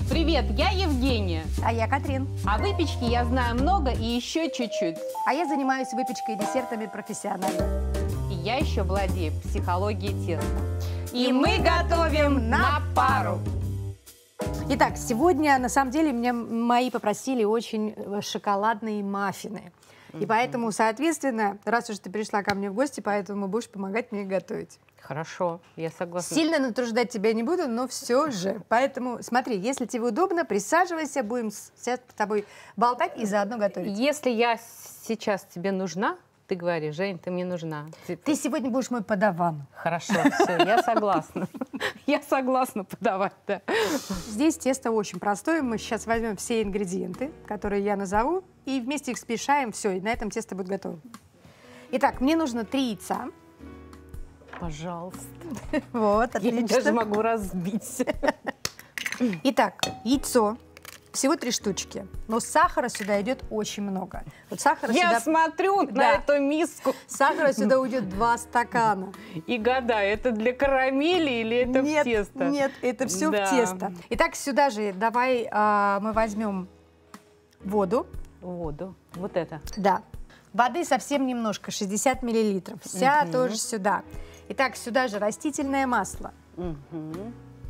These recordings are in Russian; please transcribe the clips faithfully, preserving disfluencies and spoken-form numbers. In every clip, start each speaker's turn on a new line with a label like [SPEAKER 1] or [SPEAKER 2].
[SPEAKER 1] Привет, я Евгения.
[SPEAKER 2] А я Катрин.
[SPEAKER 1] О выпечке я знаю много и еще чуть-чуть.
[SPEAKER 2] А я занимаюсь выпечкой и десертами профессионально.
[SPEAKER 1] И я еще владею психологией теста.
[SPEAKER 2] И мы готовим на пару. Итак, сегодня, на самом деле, меня мои попросили очень шоколадные маффины. И поэтому, соответственно, раз уж ты пришла ко мне в гости, поэтому будешь помогать мне готовить.
[SPEAKER 1] Хорошо, я согласна.
[SPEAKER 2] Сильно натруждать тебя не буду, но все же. Поэтому смотри, если тебе удобно, присаживайся, будем сейчас с тобой болтать и заодно готовить.
[SPEAKER 1] Если я сейчас тебе нужна, ты говоришь: Жень, ты мне нужна. Ты,
[SPEAKER 2] ты сегодня будешь мой подаван.
[SPEAKER 1] Хорошо, все, я согласна. Я согласна подавать, да.
[SPEAKER 2] Здесь тесто очень простое. Мы сейчас возьмем все ингредиенты, которые я назову, и вместе их смешаем. Все, и на этом тесто будет готово. Итак, мне нужно три яйца.
[SPEAKER 1] Пожалуйста.
[SPEAKER 2] Вот, отлично.
[SPEAKER 1] Я даже могу разбить.
[SPEAKER 2] Итак, яйцо. Всего три штучки. Но сахара сюда идет очень много. Вот сахара
[SPEAKER 1] Я
[SPEAKER 2] сюда...
[SPEAKER 1] смотрю
[SPEAKER 2] да.
[SPEAKER 1] на эту миску.
[SPEAKER 2] Сахара сюда уйдет два стакана.
[SPEAKER 1] И гадаю, это для карамели или это
[SPEAKER 2] нет,
[SPEAKER 1] в тесто?
[SPEAKER 2] Нет, это все
[SPEAKER 1] да.
[SPEAKER 2] в тесто. Итак, сюда же давай а, мы возьмем воду.
[SPEAKER 1] Воду. Вот это.
[SPEAKER 2] Да. Воды совсем немножко, шестьдесят миллилитров. Вся
[SPEAKER 1] угу. тоже
[SPEAKER 2] сюда. Итак, сюда же растительное масло.
[SPEAKER 1] Угу.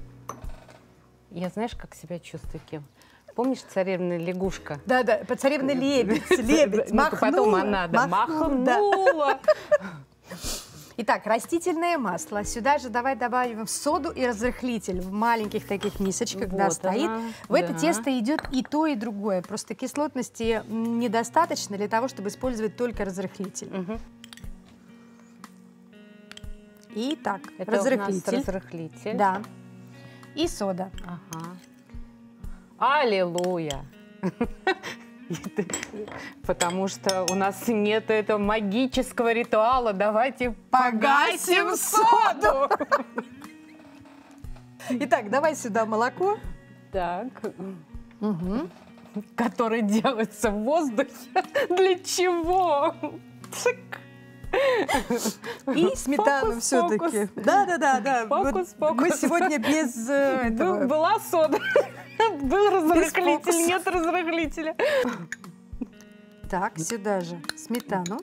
[SPEAKER 1] Я знаешь, как себя чувствую кем? Помнишь царевна лягушка?
[SPEAKER 2] Да-да, царевна лебедь, лебедь, махнула.
[SPEAKER 1] Потом она, да, махнула.
[SPEAKER 2] Итак, растительное масло. Сюда же давай добавим соду и разрыхлитель в маленьких таких мисочках,
[SPEAKER 1] вот
[SPEAKER 2] да, стоит.
[SPEAKER 1] она,
[SPEAKER 2] в
[SPEAKER 1] да.
[SPEAKER 2] это тесто идет и то, и другое. Просто кислотности недостаточно для того, чтобы использовать только разрыхлитель.
[SPEAKER 1] Угу.
[SPEAKER 2] Итак,
[SPEAKER 1] это
[SPEAKER 2] разрыхлитель.
[SPEAKER 1] У нас разрыхлитель.
[SPEAKER 2] Да. И сода.
[SPEAKER 1] Ага. Аллилуйя! Потому что у нас нет этого магического ритуала. Давайте погасим соду!
[SPEAKER 2] Итак, давай сюда молоко.
[SPEAKER 1] Так.
[SPEAKER 2] Угу.
[SPEAKER 1] Которое делается в воздухе. Для чего?
[SPEAKER 2] И сметану все-таки. Да-да-да. да.
[SPEAKER 1] Фокус,
[SPEAKER 2] вот
[SPEAKER 1] фокус.
[SPEAKER 2] Мы сегодня без э, этого.
[SPEAKER 1] Была сода. Был разрыхлитель, нет разрыхлителя.
[SPEAKER 2] Так, сюда же сметану.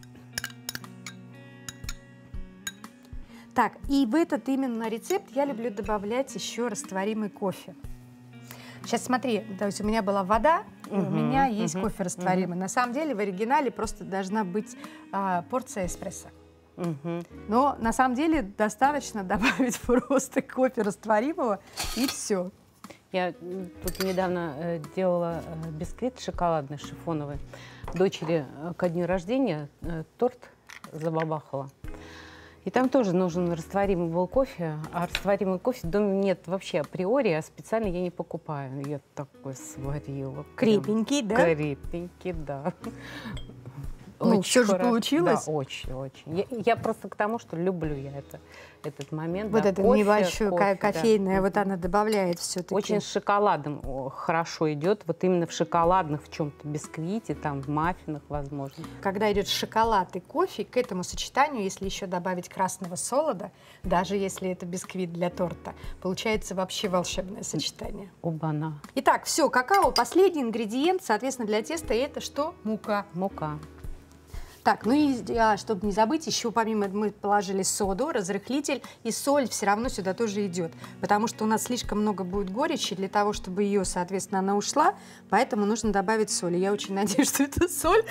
[SPEAKER 2] Так, и в этот именно рецепт я люблю добавлять еще растворимый кофе. Сейчас смотри, то есть у меня была вода, и
[SPEAKER 1] uh-huh,
[SPEAKER 2] у меня есть
[SPEAKER 1] uh-huh,
[SPEAKER 2] кофе растворимый.
[SPEAKER 1] uh-huh.
[SPEAKER 2] На самом деле в оригинале просто должна быть а, порция эспрессо.
[SPEAKER 1] Uh-huh.
[SPEAKER 2] Но на самом деле достаточно добавить просто кофе растворимого, и все.
[SPEAKER 1] Я тут недавно э, делала э, бисквит шоколадный, шифоновый. Дочери э, ко дню рождения э, торт забабахала. И там тоже нужен растворимый был кофе, а растворимый кофе в доме нет вообще априори, а специально я не покупаю. Я такой сварила.
[SPEAKER 2] Крепенький, да?
[SPEAKER 1] Крепенький, да.
[SPEAKER 2] Ну, все же получилось.
[SPEAKER 1] Да, очень-очень. Я, я просто к тому, что люблю я это, этот момент.
[SPEAKER 2] Вот
[SPEAKER 1] да,
[SPEAKER 2] это
[SPEAKER 1] кофе,
[SPEAKER 2] небольшое
[SPEAKER 1] кофе,
[SPEAKER 2] кофейное,
[SPEAKER 1] да.
[SPEAKER 2] вот она добавляет все-таки.
[SPEAKER 1] Очень с шоколадом хорошо идет, вот именно в шоколадных, в чем-то бисквите, там, в маффинах, возможно.
[SPEAKER 2] Когда идет шоколад и кофе, к этому сочетанию, если еще добавить красного солода, даже если это бисквит для торта, получается вообще волшебное сочетание.
[SPEAKER 1] Оба-на.
[SPEAKER 2] Итак, все, какао, последний ингредиент, соответственно, для теста это что? Мука.
[SPEAKER 1] Мука.
[SPEAKER 2] Так, ну и а, чтобы не забыть, еще помимо мы положили соду, разрыхлитель, и соль все равно сюда тоже идет, потому что у нас слишком много будет горечи, для того, чтобы ее, соответственно, она ушла, поэтому нужно добавить соль. И я очень надеюсь, что это соль.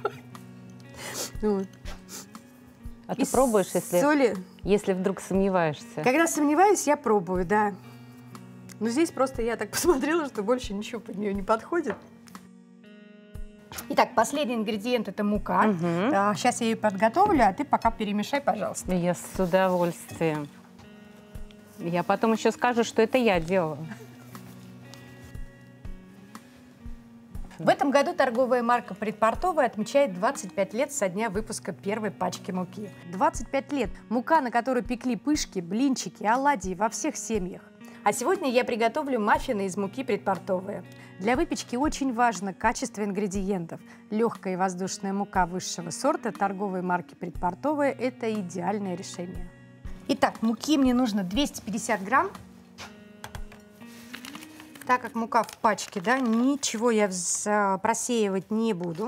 [SPEAKER 1] А ты пробуешь, если, если вдруг сомневаешься?
[SPEAKER 2] Когда сомневаюсь, я пробую, да. Но здесь просто я так посмотрела, что больше ничего под нее не подходит. Итак, последний ингредиент – это мука.
[SPEAKER 1] Угу.
[SPEAKER 2] А, сейчас я ее подготовлю, а ты пока перемешай, пожалуйста.
[SPEAKER 1] Я с удовольствием. Я потом еще скажу, что это я делала.
[SPEAKER 2] В этом году торговая марка «Предпортовая» отмечает двадцать пять лет со дня выпуска первой пачки муки. двадцать пять лет. Мука, на которой пекли пышки, блинчики, оладьи во всех семьях. А сегодня я приготовлю маффины из муки «Предпортовая». Для выпечки очень важно качество ингредиентов. Легкая и воздушная мука высшего сорта торговой марки «Предпортовая» – это идеальное решение. Итак, муки мне нужно двести пятьдесят грамм. Так как мука в пачке, да, ничего я вз- просеивать не буду.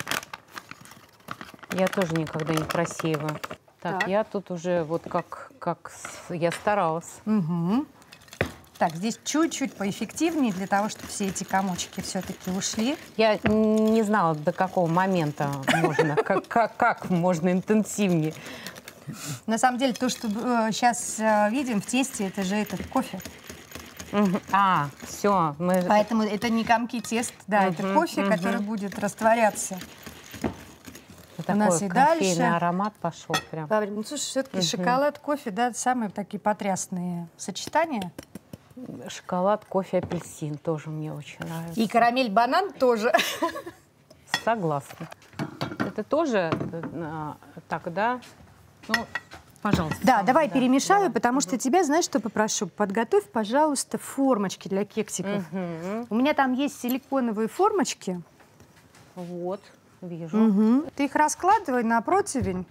[SPEAKER 1] Я тоже никогда не просеиваю. Так,
[SPEAKER 2] Так.
[SPEAKER 1] я тут уже вот как, как с- я старалась.
[SPEAKER 2] Угу. Так, здесь чуть-чуть поэффективнее, для того, чтобы все эти комочки все-таки ушли.
[SPEAKER 1] Я не знала, до какого момента можно, как, как, как можно интенсивнее.
[SPEAKER 2] На самом деле, то, что э, сейчас э, видим в тесте, это же этот кофе.
[SPEAKER 1] Мгм. А, все. Мы...
[SPEAKER 2] Поэтому это не комки теста, да, это
[SPEAKER 1] Мгм,
[SPEAKER 2] кофе,
[SPEAKER 1] мгм.
[SPEAKER 2] который будет растворяться.
[SPEAKER 1] Такой
[SPEAKER 2] у нас и
[SPEAKER 1] кофейный
[SPEAKER 2] дальше.
[SPEAKER 1] аромат пошел прям.
[SPEAKER 2] во время- Ну, слушай, все-таки
[SPEAKER 1] Мгм.
[SPEAKER 2] шоколад, кофе, да, самые такие потрясные сочетания.
[SPEAKER 1] Шоколад, кофе, апельсин тоже мне очень нравится.
[SPEAKER 2] И карамель, банан тоже.
[SPEAKER 1] Согласна. Это тоже э, так, да? Ну, пожалуйста.
[SPEAKER 2] Да, давай перемешаю,
[SPEAKER 1] давай.
[SPEAKER 2] потому что тебя, знаешь, что попрошу? Подготовь, пожалуйста, формочки для кексиков.
[SPEAKER 1] Мгм.
[SPEAKER 2] У меня там есть силиконовые формочки.
[SPEAKER 1] Вот, вижу.
[SPEAKER 2] Мгм. Ты их раскладывай на противень.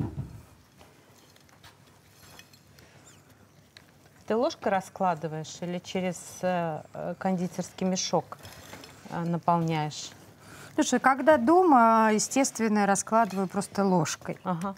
[SPEAKER 1] Ты ложкой раскладываешь или через э, э, кондитерский мешок э, наполняешь?
[SPEAKER 2] Слушай, когда дома, естественно, я раскладываю просто ложкой.
[SPEAKER 1] Ага.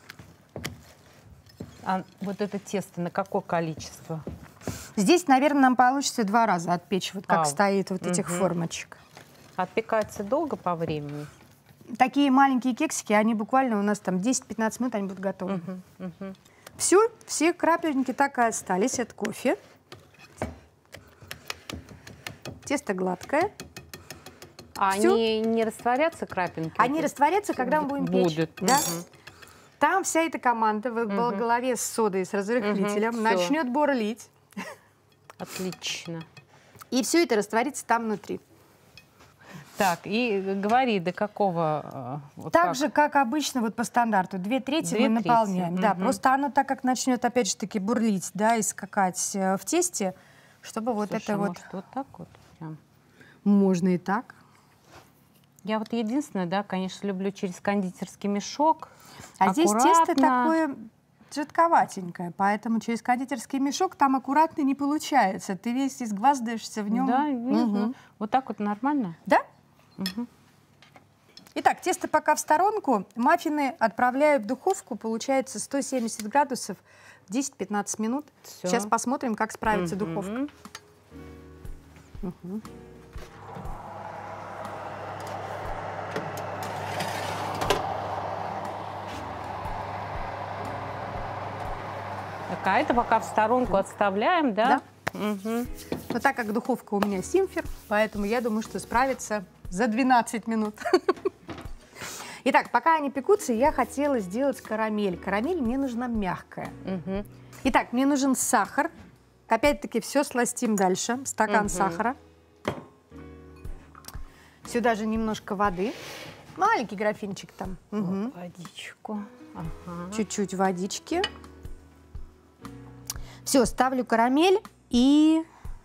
[SPEAKER 1] А вот это тесто на какое количество?
[SPEAKER 2] Здесь, наверное, нам получится два раза отпечь, вот как
[SPEAKER 1] Ау.
[SPEAKER 2] стоит вот этих
[SPEAKER 1] Мгм.
[SPEAKER 2] формочек.
[SPEAKER 1] Отпекается долго по времени?
[SPEAKER 2] Такие маленькие кексики, они буквально у нас там десять-пятнадцать минут, они будут готовы.
[SPEAKER 1] Мгм, мгм.
[SPEAKER 2] Все, все крапельники так и остались от кофе. Тесто гладкое.
[SPEAKER 1] А
[SPEAKER 2] Всё?
[SPEAKER 1] они не растворятся, крапинки?
[SPEAKER 2] Они
[SPEAKER 1] вот эти?
[SPEAKER 2] растворятся, когда мы будем печь.
[SPEAKER 1] Будет.
[SPEAKER 2] Да?
[SPEAKER 1] Мгм.
[SPEAKER 2] Там вся эта команда в
[SPEAKER 1] Мгм.
[SPEAKER 2] голове с содой, с разрыхлителем,
[SPEAKER 1] Мгм, всё.
[SPEAKER 2] начнет бурлить.
[SPEAKER 1] Отлично.
[SPEAKER 2] И все это растворится там внутри.
[SPEAKER 1] Так, и говори, до какого... э, вот
[SPEAKER 2] Так
[SPEAKER 1] как?
[SPEAKER 2] же, как обычно, вот по стандарту. Две трети
[SPEAKER 1] Две
[SPEAKER 2] мы
[SPEAKER 1] трети,
[SPEAKER 2] наполняем. Да,
[SPEAKER 1] мгм.
[SPEAKER 2] просто оно так как начнет, опять же таки, бурлить, да, и скакать э, в тесте, чтобы вот
[SPEAKER 1] Слушай,
[SPEAKER 2] это вот...
[SPEAKER 1] может, вот так вот прям?
[SPEAKER 2] Можно и так.
[SPEAKER 1] Я вот единственное, да, конечно, люблю через кондитерский мешок.
[SPEAKER 2] А здесь тесто
[SPEAKER 1] аккуратно.
[SPEAKER 2] такое жидковатенькое, поэтому через кондитерский мешок там аккуратно не получается. Ты весь изгваздаешься в нем.
[SPEAKER 1] Да, видно.
[SPEAKER 2] Мгм.
[SPEAKER 1] Вот так вот нормально?
[SPEAKER 2] Да?
[SPEAKER 1] Мгм.
[SPEAKER 2] Итак, тесто пока в сторонку. Маффины отправляю в духовку, получается сто семьдесят градусов, десять-пятнадцать минут.
[SPEAKER 1] Всё.
[SPEAKER 2] Сейчас посмотрим, как справится
[SPEAKER 1] Мгм.
[SPEAKER 2] духовка. Мгм.
[SPEAKER 1] Так, а это пока в сторонку отставляем, да? Мгм.
[SPEAKER 2] Но так как духовка у меня Симфер, поэтому я думаю, что справится за двенадцать минут. Итак, пока они пекутся, я хотела сделать карамель. Карамель мне нужна мягкая.
[SPEAKER 1] Мгм.
[SPEAKER 2] Итак, мне нужен сахар. Опять-таки все сластим дальше. Стакан
[SPEAKER 1] Мгм.
[SPEAKER 2] сахара. Сюда же немножко воды. Маленький графинчик там. Мгм.
[SPEAKER 1] Водичку. Ага.
[SPEAKER 2] Чуть-чуть водички. Все, ставлю карамель и...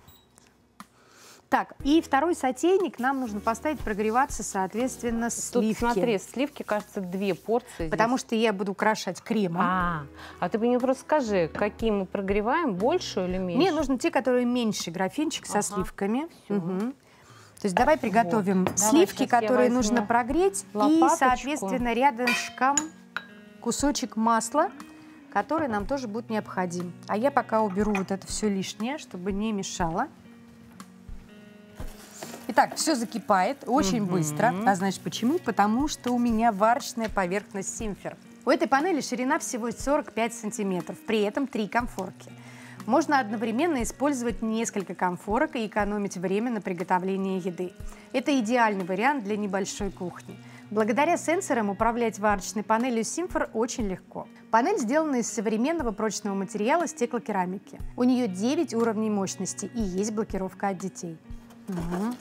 [SPEAKER 2] Так, и второй сотейник нам нужно поставить прогреваться, соответственно,
[SPEAKER 1] Тут
[SPEAKER 2] сливки.
[SPEAKER 1] смотри, сливки, кажется, две порции.
[SPEAKER 2] Потому что я буду украшать кремом.
[SPEAKER 1] А, а ты мне просто скажи, какие мы прогреваем, большую или меньше?
[SPEAKER 2] Мне нужны те, которые меньше графинчик со
[SPEAKER 1] Ага,
[SPEAKER 2] сливками.
[SPEAKER 1] всё.
[SPEAKER 2] Мгм. То есть давай приготовим
[SPEAKER 1] Вот. Давай,
[SPEAKER 2] сливки,
[SPEAKER 1] щас я
[SPEAKER 2] которые
[SPEAKER 1] возьму
[SPEAKER 2] нужно прогреть. И,
[SPEAKER 1] лопаточку.
[SPEAKER 2] соответственно, рядышком кусочек масла, который нам тоже будет необходим. А я пока уберу вот это все лишнее, чтобы не мешало. Итак, все закипает очень
[SPEAKER 1] Мгм.
[SPEAKER 2] быстро. А знаешь почему? Потому что у меня варочная поверхность Симфер. У этой панели ширина всего сорок пять сантиметров, при этом три конфорки. Можно одновременно использовать несколько конфорок и экономить время на приготовление еды. Это идеальный вариант для небольшой кухни. Благодаря сенсорам управлять варочной панелью Симфер очень легко. Панель сделана из современного прочного материала стеклокерамики. У нее девять уровней мощности и есть блокировка от детей. Угу.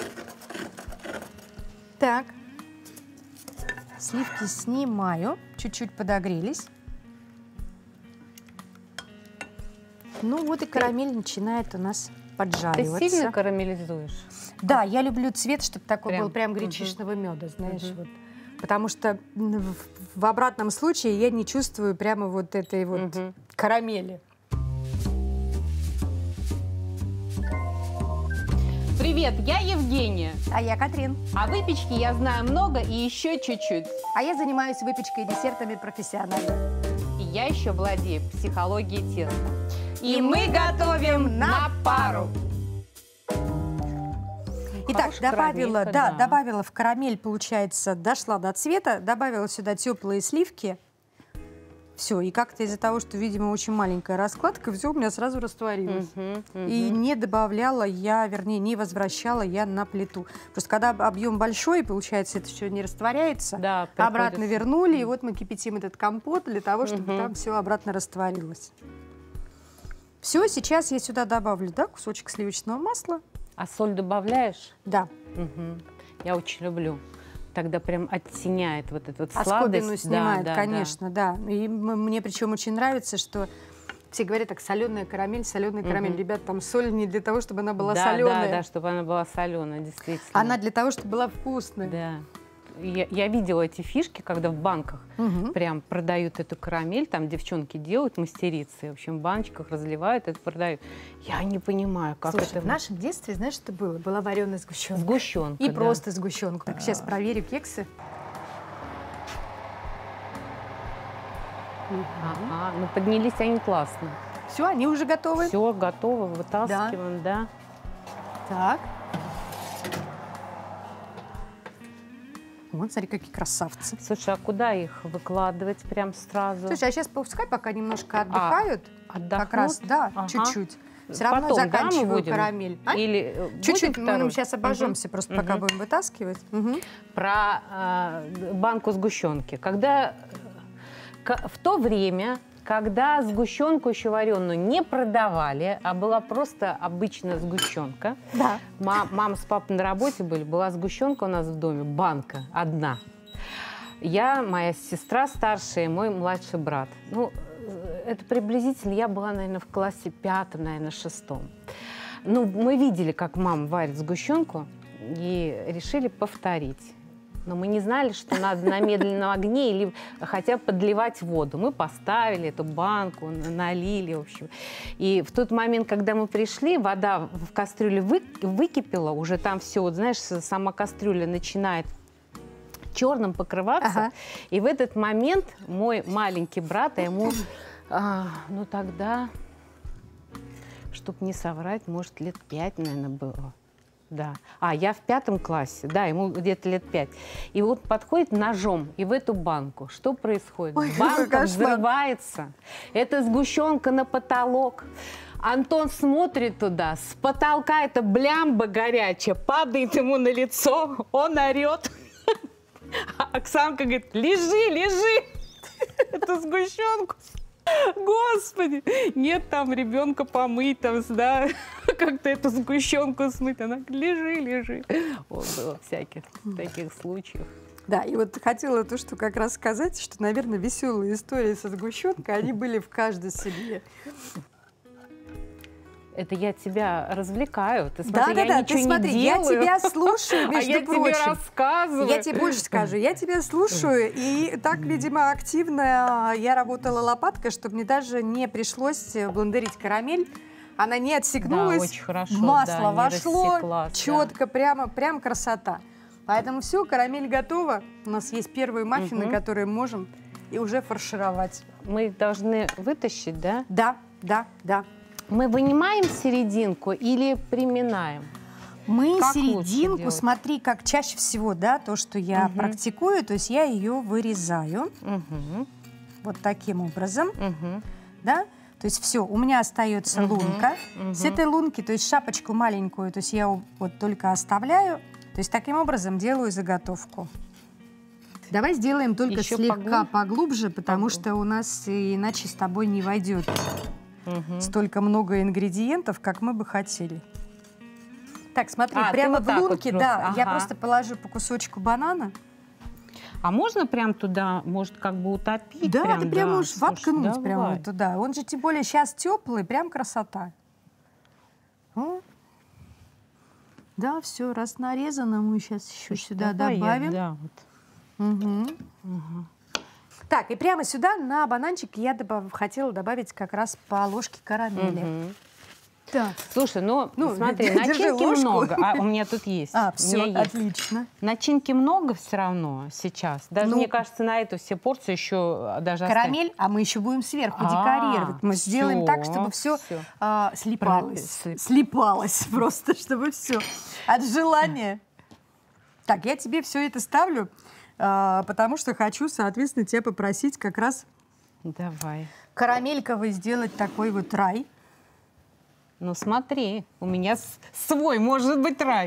[SPEAKER 2] Так. Сливки снимаю. Чуть-чуть подогрелись. Ну вот и карамель начинает у нас
[SPEAKER 1] Ты
[SPEAKER 2] поджариваться.
[SPEAKER 1] сильно карамелизуешь?
[SPEAKER 2] Да, я люблю цвет, чтобы такой
[SPEAKER 1] Прям,
[SPEAKER 2] был прям
[SPEAKER 1] мгм.
[SPEAKER 2] гречишного меда, знаешь,
[SPEAKER 1] Мгм.
[SPEAKER 2] вот. Потому что м, в, в обратном случае я не чувствую прямо вот этой вот
[SPEAKER 1] Мгм.
[SPEAKER 2] карамели.
[SPEAKER 1] Привет, я Евгения.
[SPEAKER 2] А я Катрин.
[SPEAKER 1] О выпечке я знаю много и еще чуть-чуть.
[SPEAKER 2] А я занимаюсь выпечкой и десертами профессионально.
[SPEAKER 1] И я еще владею психологией теста.
[SPEAKER 2] И, и мы готовим на пару. Итак, добавила, да, да, добавила в карамель, получается, дошла до цвета, добавила сюда теплые сливки. Все, и как-то из-за того, что, видимо, очень маленькая раскладка, все у меня сразу растворилось. Uh-huh, uh-huh. И не добавляла я, вернее, не возвращала я на плиту. Просто когда объем большой, получается, это все не растворяется, да, обратно вернули, и вот мы кипятим этот компот для того, чтобы uh-huh. там все обратно растворилось. Все, сейчас я сюда добавлю, да, кусочек сливочного масла.
[SPEAKER 1] А соль добавляешь?
[SPEAKER 2] Да.
[SPEAKER 1] Угу. Я очень люблю. Тогда прям оттеняет вот эту вот сладость.
[SPEAKER 2] Особенно снимает, да, конечно, да.
[SPEAKER 1] да.
[SPEAKER 2] И мне причем очень нравится, что все говорят так: соленая карамель, соленая карамель. Угу. Ребят, там соль не для того, чтобы она была
[SPEAKER 1] да,
[SPEAKER 2] соленая.
[SPEAKER 1] Да, да, чтобы она была соленая, действительно.
[SPEAKER 2] Она для того, чтобы была вкусная.
[SPEAKER 1] Да. Я, я видела эти фишки, когда в банках угу. прям продают эту карамель, там девчонки делают, мастерицы, в общем, в баночках разливают, это продают. Я не понимаю, как
[SPEAKER 2] Слушай,
[SPEAKER 1] это...
[SPEAKER 2] в нашем детстве, знаешь, что было? Была вареная сгущенка.
[SPEAKER 1] Сгущенка,
[SPEAKER 2] И
[SPEAKER 1] да.
[SPEAKER 2] просто сгущенка. Так,
[SPEAKER 1] да.
[SPEAKER 2] сейчас проверю кексы.
[SPEAKER 1] Ага, ну поднялись они классно.
[SPEAKER 2] Все, они уже готовы?
[SPEAKER 1] Все, готово, вытаскиваем, да.
[SPEAKER 2] да. Так. Вот, смотри, какие красавцы.
[SPEAKER 1] Слушай, а куда их выкладывать прям сразу?
[SPEAKER 2] Слушай, а сейчас пускай пока немножко отдыхают.
[SPEAKER 1] А, отдохнут?
[SPEAKER 2] Как раз, да, чуть-чуть. Ага. Все равно
[SPEAKER 1] Потом,
[SPEAKER 2] заканчиваю
[SPEAKER 1] да, мы будем?
[SPEAKER 2] карамель. А?
[SPEAKER 1] Или
[SPEAKER 2] чуть-чуть мы сейчас обожжемся, угу. просто
[SPEAKER 1] угу.
[SPEAKER 2] пока будем вытаскивать. Угу.
[SPEAKER 1] Про э, банку сгущенки. Когда в то время, когда сгущенку еще вареную не продавали, а была просто обычная сгущенка.
[SPEAKER 2] Да.
[SPEAKER 1] Мам, мама с папой на работе были, была сгущенка у нас в доме, банка одна. Я, моя сестра старшая и мой младший брат. Ну, это приблизительно, я была, наверное, в классе пятом, наверное, шестом. Ну, мы видели, как мама варит сгущенку, и решили повторить. Но мы не знали, что надо на медленном огне или хотя бы подливать воду. Мы поставили эту банку, налили, в общем. И в тот момент, когда мы пришли, вода в кастрюле вы, выкипела, уже там все, вот, знаешь, сама кастрюля начинает черным покрываться. Ага. И в этот момент мой маленький брат, а ему, а, ну тогда, чтобы не соврать, может, лет пять, наверное, было. Да. А, я в пятом классе, да, ему где-то лет пять. И вот подходит ножом и в эту банку. Что происходит? Ой, банка взрывается. Это сгущенка на потолок. Антон смотрит туда, с потолка эта блямба горячая, падает ему на лицо, он орет. А Оксанка говорит: лежи, лежи, эту сгущенку. Господи, нет там ребенка помыть, там, да, как-то эту сгущенку смыть. Она говорит: лежи, лежи. Вот, было всяких таких случаев.
[SPEAKER 2] Да, и вот хотела то, что как раз сказать, что, наверное, веселые истории со сгущенкой, они были в каждой семье.
[SPEAKER 1] Это я тебя развлекаю. Ты смотри,
[SPEAKER 2] да,
[SPEAKER 1] я
[SPEAKER 2] да,
[SPEAKER 1] ничего
[SPEAKER 2] ты смотри,
[SPEAKER 1] не делаю.
[SPEAKER 2] Я тебя слушаю, между
[SPEAKER 1] а я
[SPEAKER 2] прочим.
[SPEAKER 1] тебе рассказываю.
[SPEAKER 2] Я тебе больше скажу. Я тебя слушаю, и так, видимо, активно я работала лопаткой, чтобы мне даже не пришлось блендерить карамель. Она не отсекнулась.
[SPEAKER 1] Да, очень хорошо.
[SPEAKER 2] Масло
[SPEAKER 1] да,
[SPEAKER 2] вошло четко, да. прямо, прям красота. Поэтому все, карамель готова. У нас есть первые маффины, угу. которые можем и уже фаршировать.
[SPEAKER 1] Мы их должны вытащить, да?
[SPEAKER 2] Да, да, да.
[SPEAKER 1] Мы вынимаем серединку или приминаем?
[SPEAKER 2] Мы как серединку, смотри, как чаще всего, да, то, что я угу. практикую, то есть я ее вырезаю угу. вот таким образом, угу. да, то есть все, у меня остается угу. лунка. Угу. С этой лунки, то есть шапочку маленькую, то есть я вот только оставляю, то есть таким образом делаю заготовку. Давай сделаем только Еще слегка поглубже, поглубже потому поглубже. что у нас иначе с тобой не войдет. Угу. Столько много ингредиентов, как мы бы хотели. Так, смотри, а, прямо вот в лунке, вот да, ага. я просто положу по кусочку банана.
[SPEAKER 1] А можно прям туда, может, как бы утопить?
[SPEAKER 2] Да,
[SPEAKER 1] прям,
[SPEAKER 2] ты прям
[SPEAKER 1] да,
[SPEAKER 2] можешь воткнуть да, прямо вот туда. Он же тем более сейчас теплый, прям красота. О. Да, все, раз нарезано, мы сейчас еще сюда
[SPEAKER 1] Давай
[SPEAKER 2] добавим.
[SPEAKER 1] Я, да, вот.
[SPEAKER 2] Угу. Угу. Так, и прямо сюда на бананчик я добав... хотела добавить как раз по ложке карамели. Так.
[SPEAKER 1] Слушай, ну,
[SPEAKER 2] Ну,
[SPEAKER 1] смотри,
[SPEAKER 2] держи
[SPEAKER 1] начинки
[SPEAKER 2] ложку.
[SPEAKER 1] много. А, у меня тут есть.
[SPEAKER 2] А,
[SPEAKER 1] У
[SPEAKER 2] все,
[SPEAKER 1] меня есть.
[SPEAKER 2] отлично.
[SPEAKER 1] Начинки много все равно сейчас. Даже,
[SPEAKER 2] Ну,
[SPEAKER 1] мне кажется, на эту все порции еще даже
[SPEAKER 2] Карамель, а мы еще будем сверху
[SPEAKER 1] А,
[SPEAKER 2] декорировать. Мы сделаем
[SPEAKER 1] всё,
[SPEAKER 2] так, чтобы все
[SPEAKER 1] всё.
[SPEAKER 2] слипалось.
[SPEAKER 1] Слип-
[SPEAKER 2] Слипалось просто, чтобы все. От желания. Так, я тебе все это ставлю, а, потому что хочу, соответственно, тебя попросить как раз
[SPEAKER 1] Давай.
[SPEAKER 2] карамельковый сделать такой вот рай.
[SPEAKER 1] Ну смотри, у меня с- свой может быть рай.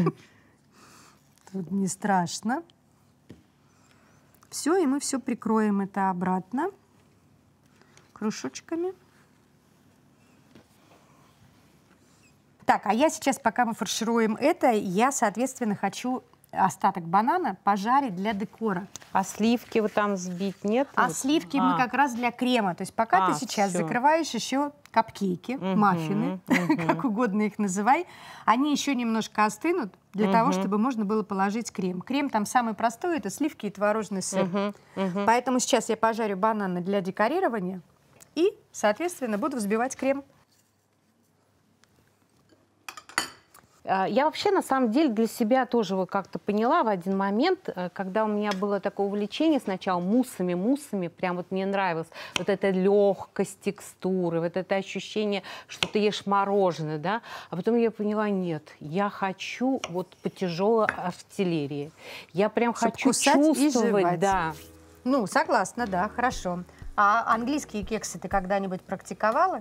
[SPEAKER 2] Тут не страшно. Все, и мы все прикроем это обратно кружочками. Так, а я сейчас, пока мы фаршируем это, я, соответственно, хочу остаток банана пожарить для декора.
[SPEAKER 1] А сливки вот там сбить нет?
[SPEAKER 2] А
[SPEAKER 1] Вот?
[SPEAKER 2] сливки
[SPEAKER 1] А,
[SPEAKER 2] мы как раз для крема. То есть пока
[SPEAKER 1] А,
[SPEAKER 2] ты сейчас
[SPEAKER 1] всё.
[SPEAKER 2] закрываешь еще капкейки,
[SPEAKER 1] Мгм,
[SPEAKER 2] маффины,
[SPEAKER 1] мгм.
[SPEAKER 2] как угодно их называй, они еще немножко остынут для того,
[SPEAKER 1] Мгм.
[SPEAKER 2] чтобы можно было положить крем. Крем там самый простой, это сливки и творожный сыр.
[SPEAKER 1] Мгм, мгм.
[SPEAKER 2] Поэтому сейчас я пожарю бананы для декорирования и, соответственно, буду взбивать крем.
[SPEAKER 1] А, Я вообще, на самом деле, для себя тоже вот как-то поняла в один момент, э, когда у меня было такое увлечение сначала муссами, муссами, прям вот мне нравилось вот эта легкость текстуры, вот это ощущение, что ты ешь мороженое, да, а потом я поняла, нет, я хочу вот по тяжелой артиллерии, я прям
[SPEAKER 2] Чтоб
[SPEAKER 1] хочу
[SPEAKER 2] кусать и
[SPEAKER 1] чувствовать,
[SPEAKER 2] жевать.
[SPEAKER 1] да.
[SPEAKER 2] Ну, согласна, да, хорошо. А английские кексы ты когда-нибудь практиковала?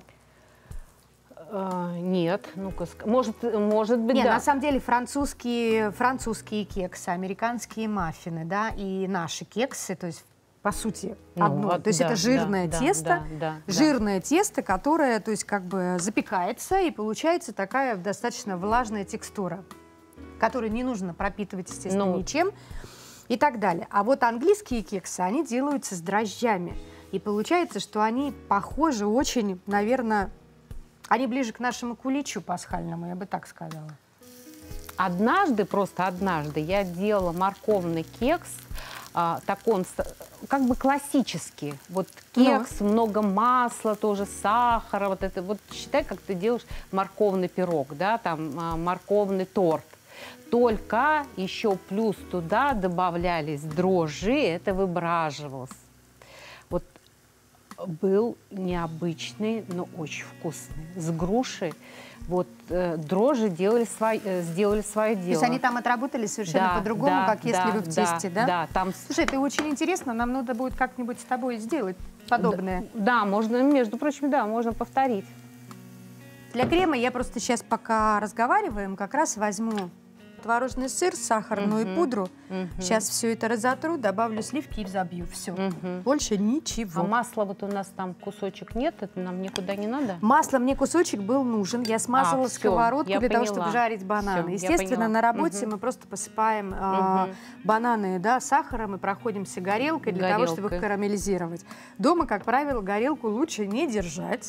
[SPEAKER 1] Э, Нет, ну-ка, ск- может, может быть,
[SPEAKER 2] Нет,
[SPEAKER 1] да.
[SPEAKER 2] на самом деле французские, французские кексы, американские маффины, да, и наши кексы, то есть по сути
[SPEAKER 1] Ну,
[SPEAKER 2] одно.
[SPEAKER 1] вот
[SPEAKER 2] То есть
[SPEAKER 1] да,
[SPEAKER 2] это жирное
[SPEAKER 1] да,
[SPEAKER 2] тесто,
[SPEAKER 1] да, да, да.
[SPEAKER 2] жирное тесто, которое, то есть как бы запекается и получается такая достаточно влажная текстура, которую не нужно пропитывать, естественно,
[SPEAKER 1] Ну.
[SPEAKER 2] ничем и так далее. А вот английские кексы, они делаются с дрожжами, и получается, что они похожи очень, наверное. Они ближе к нашему куличу пасхальному, я бы так сказала.
[SPEAKER 1] Однажды, просто однажды, я делала морковный кекс, а, так он с- как бы классический. Вот кекс, много масла, тоже сахара. Вот это вот считай, как ты делаешь морковный пирог, да, там а, морковный торт. Только еще плюс туда добавлялись дрожжи, это выбраживалось. Вот был необычный, но очень вкусный. С грушей. Вот э, дрожжи делали свой, э, сделали свое дело.
[SPEAKER 2] То есть они там отработали совершенно
[SPEAKER 1] Да,
[SPEAKER 2] по-другому,
[SPEAKER 1] да,
[SPEAKER 2] как если
[SPEAKER 1] да,
[SPEAKER 2] вы в тесте, да?
[SPEAKER 1] Да, там...
[SPEAKER 2] Слушай, это очень интересно, нам надо будет как-нибудь с тобой сделать подобное.
[SPEAKER 1] Да, можно, между прочим, да, можно повторить.
[SPEAKER 2] Для крема я просто сейчас, пока разговариваем, как раз возьму творожный сыр, сахарную
[SPEAKER 1] Мгм.
[SPEAKER 2] пудру.
[SPEAKER 1] Мгм.
[SPEAKER 2] Сейчас все это разотру, добавлю сливки и взобью. Все.
[SPEAKER 1] Мгм.
[SPEAKER 2] Больше ничего.
[SPEAKER 1] А масла вот у нас там кусочек нет, это нам никуда не надо?
[SPEAKER 2] Масло мне кусочек был нужен. Я смазала
[SPEAKER 1] А, всё,
[SPEAKER 2] сковородку
[SPEAKER 1] я
[SPEAKER 2] для того,
[SPEAKER 1] поняла.
[SPEAKER 2] чтобы жарить бананы.
[SPEAKER 1] Всё, я
[SPEAKER 2] Естественно,
[SPEAKER 1] поняла.
[SPEAKER 2] на работе
[SPEAKER 1] Мгм.
[SPEAKER 2] мы просто посыпаем а,
[SPEAKER 1] Мгм.
[SPEAKER 2] бананы, да, сахаром и проходимся горелкой для того, чтобы их
[SPEAKER 1] Горелкой.
[SPEAKER 2] карамелизировать. Дома, как правило, горелку лучше не держать.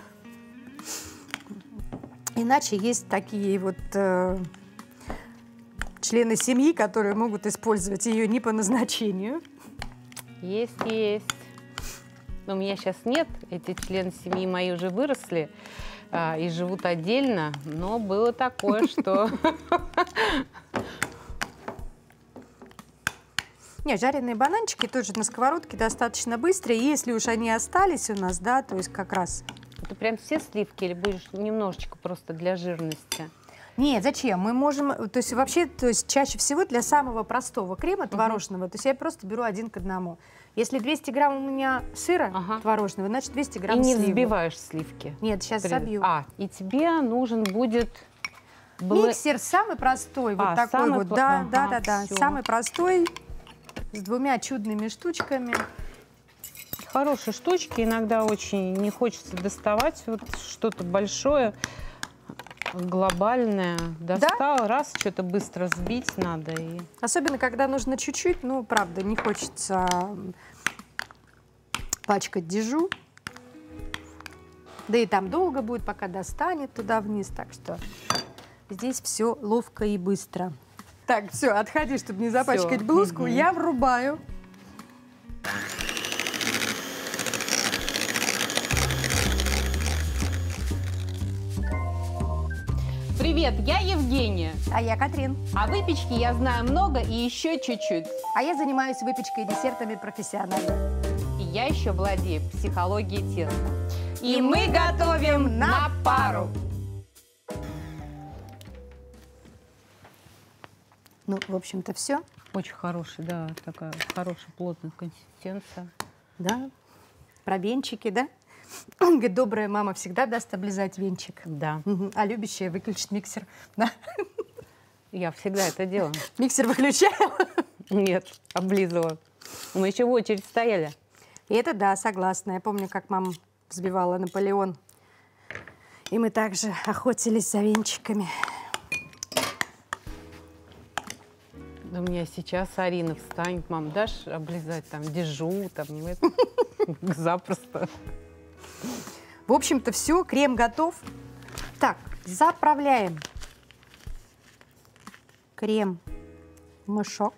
[SPEAKER 2] Иначе есть такие вот э, члены семьи, которые могут использовать ее не по назначению.
[SPEAKER 1] Есть, есть. Но у меня сейчас нет, эти члены семьи мои уже выросли а, и живут отдельно, но было такое, что...
[SPEAKER 2] Не, жареные бананчики тоже на сковородке достаточно быстро. И если уж они остались у нас, да, то есть как раз...
[SPEAKER 1] Ты прям все сливки или будешь немножечко просто для жирности?
[SPEAKER 2] Нет, зачем? Мы можем, то есть вообще, то есть чаще всего для самого простого крема творожного, то есть я просто беру один к одному. Если двести грамм у меня сыра
[SPEAKER 1] Ага.
[SPEAKER 2] творожного, значит двести
[SPEAKER 1] И
[SPEAKER 2] грамм
[SPEAKER 1] не
[SPEAKER 2] сливок.
[SPEAKER 1] взбиваешь сливки?
[SPEAKER 2] Нет, сейчас
[SPEAKER 1] При-
[SPEAKER 2] собью.
[SPEAKER 1] А, и тебе нужен будет... бле-
[SPEAKER 2] Миксер самый простой, вот
[SPEAKER 1] А,
[SPEAKER 2] такой
[SPEAKER 1] самый
[SPEAKER 2] вот,
[SPEAKER 1] про-
[SPEAKER 2] да,
[SPEAKER 1] ага,
[SPEAKER 2] да, да, да,
[SPEAKER 1] всё.
[SPEAKER 2] самый простой, с двумя чудными штучками.
[SPEAKER 1] Хорошие штучки, иногда очень не хочется доставать вот что-то большое, глобальное. Достал, раз, что-то быстро сбить надо. И...
[SPEAKER 2] Особенно, когда нужно чуть-чуть, ну, правда, не хочется пачкать дижу. Да и там долго будет, пока достанет туда вниз, так что здесь все ловко и быстро. Так, все, отходи, чтобы не запачкать
[SPEAKER 1] Всё,
[SPEAKER 2] блузку.
[SPEAKER 1] мгм.
[SPEAKER 2] Я врубаю.
[SPEAKER 1] привет, я Евгения.
[SPEAKER 2] А я Катрин.
[SPEAKER 1] О выпечке я знаю много и еще чуть-чуть.
[SPEAKER 2] А я занимаюсь выпечкой и десертами профессионально.
[SPEAKER 1] И я еще владею психологией теста.
[SPEAKER 2] И мы готовим на пару. Ну, в общем-то, все.
[SPEAKER 1] Очень хороший, да, такая хорошая плотная консистенция.
[SPEAKER 2] Да. Про венчики, да? Он говорит, добрая мама всегда даст облизать венчик.
[SPEAKER 1] Да.
[SPEAKER 2] Угу. А любящая выключит миксер. Да.
[SPEAKER 1] Я всегда это делаю.
[SPEAKER 2] Миксер выключаю?
[SPEAKER 1] Нет, облизывала. Мы еще в очередь стояли.
[SPEAKER 2] И это да, согласна. Я помню, как мама взбивала Наполеон. И мы также охотились за венчиками.
[SPEAKER 1] У меня сейчас Арина встанет, мам, дашь облизать там дежу, там, это, запросто.
[SPEAKER 2] В общем-то, все, крем готов. Так, заправляем крем в мешок.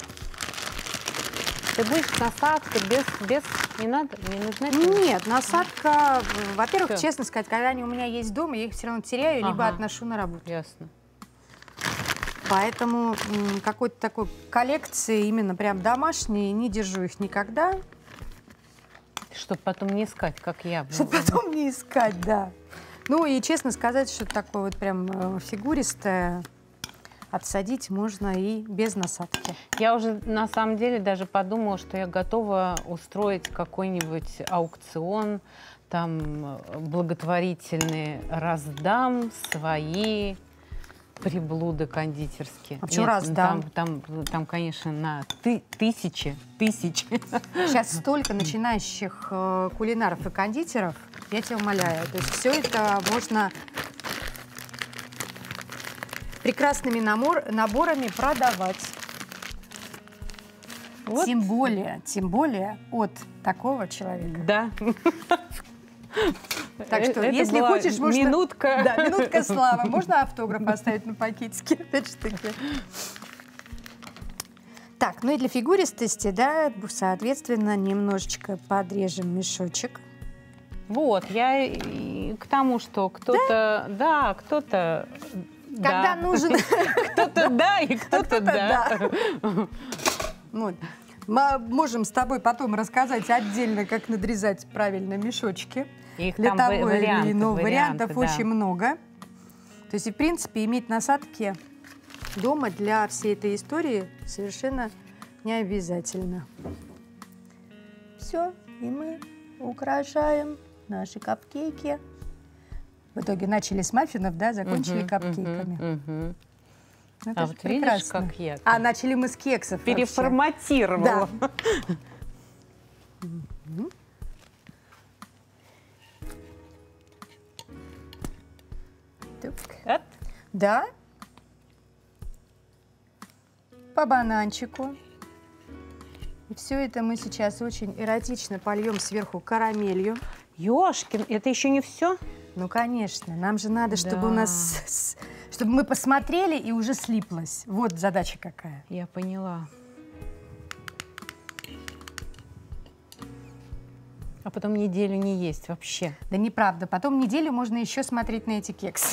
[SPEAKER 1] Ты будешь насадкой без, без, не надо, не нужна?
[SPEAKER 2] Нет, насадка, во-первых,
[SPEAKER 1] Всё.
[SPEAKER 2] честно сказать, когда они у меня есть дома, я их все равно теряю, либо
[SPEAKER 1] Ага.
[SPEAKER 2] отношу на работу.
[SPEAKER 1] Ясно.
[SPEAKER 2] Поэтому м, какой-то такой коллекции именно прям домашней не держу их никогда.
[SPEAKER 1] Чтобы потом не искать, как я.
[SPEAKER 2] Чтобы потом не искать, да. Ну и честно сказать, что такое вот прям э, фигуристое отсадить можно и без насадки.
[SPEAKER 1] Я уже на самом деле даже подумала, что я готова устроить какой-нибудь аукцион, там благотворительный, раздам свои приблуды кондитерские.
[SPEAKER 2] А почему
[SPEAKER 1] Нет,
[SPEAKER 2] раздам?
[SPEAKER 1] Там, там, там, конечно, на ты, тысячи, тысячи.
[SPEAKER 2] Сейчас столько начинающих э, кулинаров и кондитеров, я тебя умоляю. То есть все это можно прекрасными набор, наборами продавать.
[SPEAKER 1] Вот.
[SPEAKER 2] Тем более, тем более от такого человека.
[SPEAKER 1] Да.
[SPEAKER 2] Так что,
[SPEAKER 1] Это
[SPEAKER 2] если
[SPEAKER 1] была
[SPEAKER 2] хочешь, можно...
[SPEAKER 1] минутка.
[SPEAKER 2] Да, минутка славы. Можно автограф оставить на пакетике, опять же таки. Так, ну и для фигуристости, да, соответственно, немножечко подрежем мешочек.
[SPEAKER 1] Вот, я и к тому, что кто-то, да, кто-то,
[SPEAKER 2] Когда
[SPEAKER 1] да.
[SPEAKER 2] нужен...
[SPEAKER 1] Кто-то да, и кто-то
[SPEAKER 2] кто-то
[SPEAKER 1] да.
[SPEAKER 2] Вот. Мы можем с тобой потом рассказать отдельно, как надрезать правильно мешочки.
[SPEAKER 1] Их
[SPEAKER 2] Для
[SPEAKER 1] там
[SPEAKER 2] того
[SPEAKER 1] варианты,
[SPEAKER 2] или иного
[SPEAKER 1] варианты,
[SPEAKER 2] вариантов
[SPEAKER 1] да.
[SPEAKER 2] очень много. То есть, и, в принципе, иметь насадки дома для всей этой истории совершенно не обязательно. Все, и мы украшаем наши капкейки. В итоге начали с маффинов, да, закончили
[SPEAKER 1] Мгм,
[SPEAKER 2] капкейками.
[SPEAKER 1] мгм, мгм.
[SPEAKER 2] Это
[SPEAKER 1] А
[SPEAKER 2] же
[SPEAKER 1] вот видишь,
[SPEAKER 2] прекрасно.
[SPEAKER 1] как я
[SPEAKER 2] А начали мы с кексов вообще.
[SPEAKER 1] переформатировала.
[SPEAKER 2] Да. Мгм. Так.
[SPEAKER 1] От.
[SPEAKER 2] Да. По бананчику. И все это мы сейчас очень эротично польем сверху карамелью.
[SPEAKER 1] Ёшкин, это еще не все?
[SPEAKER 2] Ну, конечно, нам же надо, чтобы
[SPEAKER 1] Да.
[SPEAKER 2] у нас, с- чтобы мы посмотрели и уже слиплось. Вот задача какая.
[SPEAKER 1] Я поняла. А потом неделю не есть вообще.
[SPEAKER 2] Да неправда. Потом неделю можно еще смотреть на эти кексы.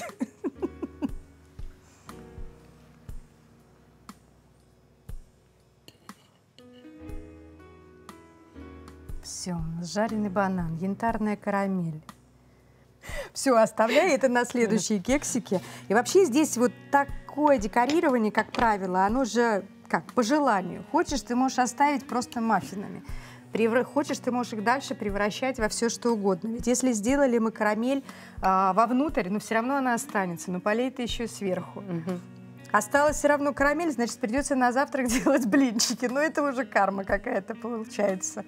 [SPEAKER 2] Все, жареный банан, янтарная карамель. Все, оставляй это на следующие кексики. И вообще здесь вот такое декорирование, как правило, оно же как по желанию. Хочешь, ты можешь оставить просто маффинами. Превра- Хочешь, ты можешь их дальше превращать во все, что угодно. Ведь если сделали мы карамель а, вовнутрь, но все равно она останется, но полей ты еще сверху.
[SPEAKER 1] Мгм.
[SPEAKER 2] Осталась все равно карамель, значит, придется на завтрак делать блинчики. Но это уже карма какая-то получается.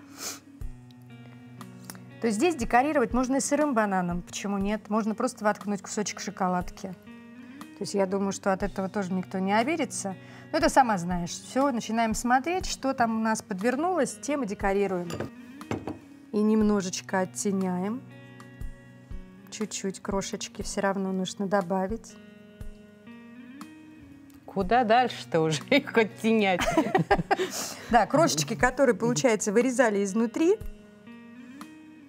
[SPEAKER 2] То есть здесь декорировать можно и сырым бананом. Почему нет? Можно просто воткнуть кусочек шоколадки. То есть я думаю, что от этого тоже никто не обидится. Но это сама знаешь. Все, начинаем смотреть, что там у нас подвернулось, тем и декорируем. И немножечко оттеняем. Чуть-чуть крошечки все равно нужно добавить.
[SPEAKER 1] Куда дальше-то уже их оттенять?
[SPEAKER 2] Да, крошечки, которые, получается, вырезали изнутри.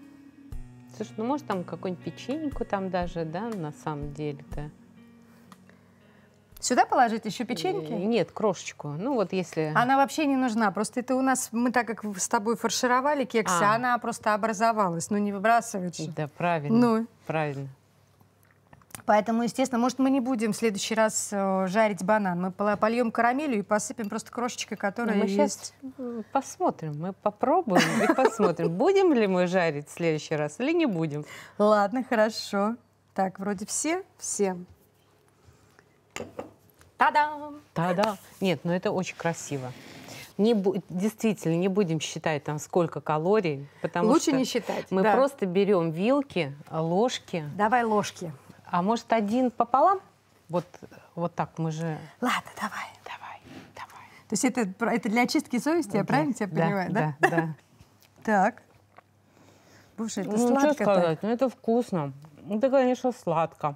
[SPEAKER 1] Слушай, ну может там какую-нибудь печеньку там даже, да, на самом деле-то?
[SPEAKER 2] Сюда положить еще
[SPEAKER 1] Э,
[SPEAKER 2] печеньки?
[SPEAKER 1] Нет, крошечку. Ну вот если...
[SPEAKER 2] Она вообще не нужна. Просто это у нас, мы так как с тобой фаршировали кексы,
[SPEAKER 1] А.
[SPEAKER 2] она просто образовалась. Ну не выбрасывать же.
[SPEAKER 1] Да, правильно.
[SPEAKER 2] Ну.
[SPEAKER 1] Правильно.
[SPEAKER 2] Поэтому, естественно, может, мы не будем в следующий раз э, жарить банан. Мы пол- польем карамелью и посыпем просто крошечкой, которая
[SPEAKER 1] Мы
[SPEAKER 2] есть.
[SPEAKER 1] сейчас посмотрим, мы попробуем и посмотрим, будем ли мы жарить в следующий раз или не будем.
[SPEAKER 2] Ладно, хорошо. Так, вроде все? Все. Та-дам!
[SPEAKER 1] Да-да. Нет, ну это очень красиво. Не бу- действительно, не будем считать там сколько калорий, потому
[SPEAKER 2] Лучше
[SPEAKER 1] что
[SPEAKER 2] не считать.
[SPEAKER 1] мы
[SPEAKER 2] да.
[SPEAKER 1] просто берем вилки, ложки,
[SPEAKER 2] Давай ложки.
[SPEAKER 1] а может один пополам? Вот, вот так мы же...
[SPEAKER 2] Ладно, давай.
[SPEAKER 1] Давай, давай.
[SPEAKER 2] То есть это, про- это для очистки совести, я
[SPEAKER 1] Да,
[SPEAKER 2] правильно тебя
[SPEAKER 1] да,
[SPEAKER 2] понимаю, да?
[SPEAKER 1] Да, да.
[SPEAKER 2] Так. Слушай, это
[SPEAKER 1] Ну, что
[SPEAKER 2] сладко так.
[SPEAKER 1] сказать, ну это вкусно. Это, конечно, сладко.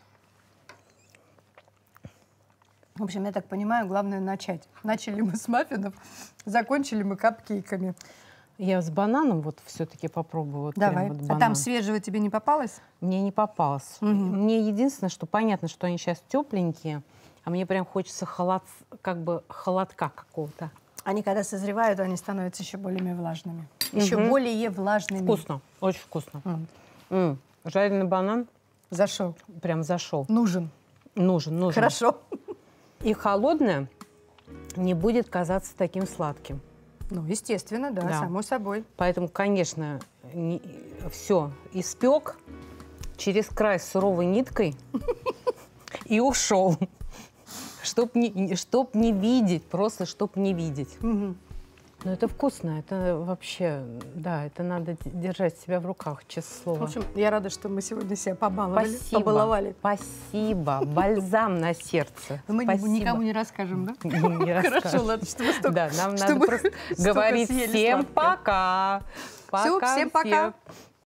[SPEAKER 2] В общем, я так понимаю, главное начать. Начали мы с маффинов, закончили мы капкейками.
[SPEAKER 1] Я с бананом вот все-таки попробую. Вот прям
[SPEAKER 2] Давай.
[SPEAKER 1] вот
[SPEAKER 2] А
[SPEAKER 1] банан.
[SPEAKER 2] там свежего тебе не попалось?
[SPEAKER 1] Мне не попалось.
[SPEAKER 2] Мгм.
[SPEAKER 1] Мне единственное, что понятно, что они сейчас тепленькие, а мне прям хочется холод, как бы холодка какого-то.
[SPEAKER 2] Они, когда созревают, они становятся еще более влажными. Еще
[SPEAKER 1] Мгм.
[SPEAKER 2] более влажными.
[SPEAKER 1] Вкусно, очень вкусно.
[SPEAKER 2] М.
[SPEAKER 1] М, Жареный банан
[SPEAKER 2] Зашел.
[SPEAKER 1] прям зашел.
[SPEAKER 2] Нужен.
[SPEAKER 1] Нужен, нужен.
[SPEAKER 2] Хорошо.
[SPEAKER 1] И холодное не будет казаться таким сладким.
[SPEAKER 2] Ну, естественно, да,
[SPEAKER 1] Да.
[SPEAKER 2] само собой.
[SPEAKER 1] Поэтому, конечно, все, испек через край суровой ниткой и ушел. Чтоб не, чтоб не видеть, просто чтоб не видеть.
[SPEAKER 2] Мгм.
[SPEAKER 1] Но это вкусно, это вообще, да, это надо д- держать себя в руках, честное
[SPEAKER 2] В
[SPEAKER 1] слово.
[SPEAKER 2] общем, я рада, что мы сегодня себя побаловали,
[SPEAKER 1] Спасибо,
[SPEAKER 2] побаловали.
[SPEAKER 1] спасибо, бальзам на сердце.
[SPEAKER 2] Мы
[SPEAKER 1] Спасибо.
[SPEAKER 2] никому не расскажем, да?
[SPEAKER 1] Не
[SPEAKER 2] Хорошо,
[SPEAKER 1] расскажешь.
[SPEAKER 2] ладно, что мы столько...
[SPEAKER 1] Да, нам
[SPEAKER 2] что
[SPEAKER 1] надо
[SPEAKER 2] мы
[SPEAKER 1] просто
[SPEAKER 2] столько
[SPEAKER 1] говорить
[SPEAKER 2] съели
[SPEAKER 1] всем
[SPEAKER 2] сладкого.
[SPEAKER 1] пока.
[SPEAKER 2] Всё,
[SPEAKER 1] Пока
[SPEAKER 2] всем пока.
[SPEAKER 1] всем.